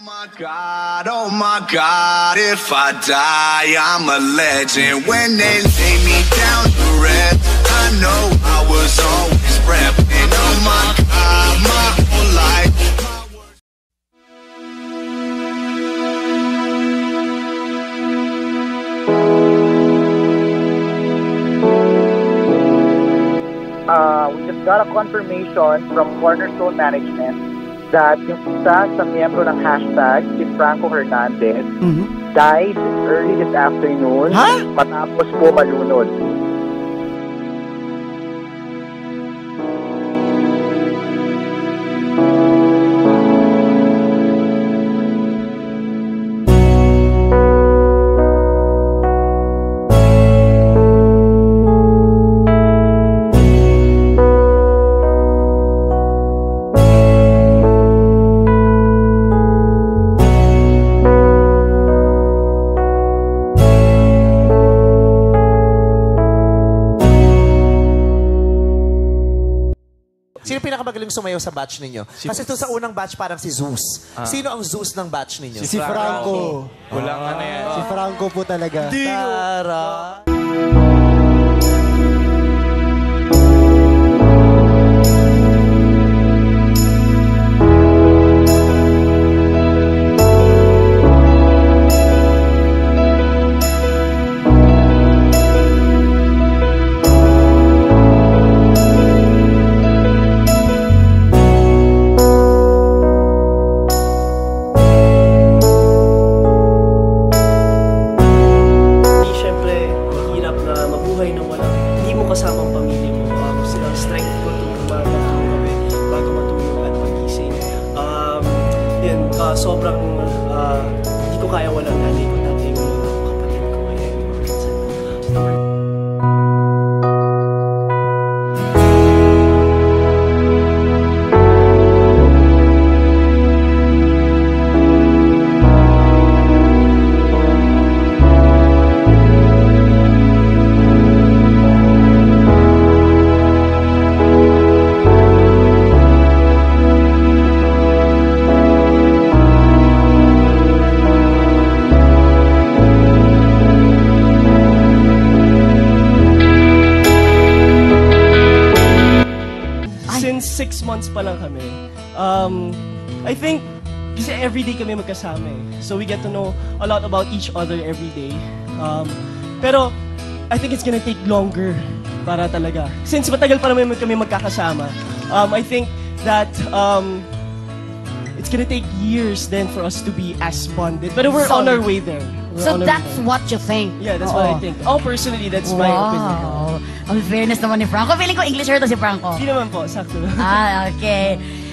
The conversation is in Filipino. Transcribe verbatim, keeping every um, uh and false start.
my God, oh my God, if I die, I'm a legend. When they lay me down to rest, I know I was always repping. Oh my God, my whole life. Uh, we just got a confirmation from Cornerstone Management that yung isa sa miyembro ng hashtag, si Franco Hernandez, Mm-hmm. died early this afternoon Ha? matapos po malunod. Sino pinakamagaling sumayaw sa batch ninyo? Si Kasi ito sa unang batch parang si Zeus. Ah. Sino ang Zeus ng batch ninyo? Si Franco. Walang ah. ano yan. Si Franco po talaga. Tara! kasamang pamilya mo. Um, silang strength ko ito umaga ng gabi bago matulog at pagising. Um, yun, uh, sobrang uh, hindi ko kaya walang nanay ko dati yung mga kapatid ko. Ayan, minsan. Since six months pa lang kami, um, I think, kasi everyday kami magkasama eh. So we get to know a lot about each other every day. Um, pero, I think it's gonna take longer para talaga. Since matagal pa naman kami magkakasama, um, I think that um, it's gonna take years then for us to be as bonded. But we're So- on our way there. We're So on our that's way. what you think? Yeah, that's what I Oo. think. Oh, personally, that's my opinion. Wow. Ang fairness naman ni Franco. Feeling ko English to si Franco. Hindi naman po, sakto lang. Ah, okay.